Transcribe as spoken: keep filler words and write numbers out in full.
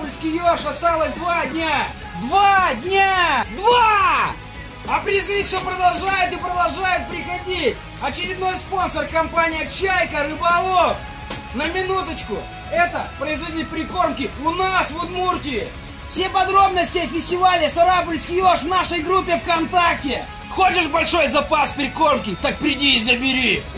Сарапульский еж осталось два дня! Два дня! Два! А призы все продолжают и продолжают приходить! Очередной спонсор — компания «Чайка Рыболов». На минуточку, это производитель прикормки у нас в Удмуртии. Все подробности о фестивале «Сарапульский еж» в нашей группе ВКонтакте. Хочешь большой запас прикормки? Так приди и забери.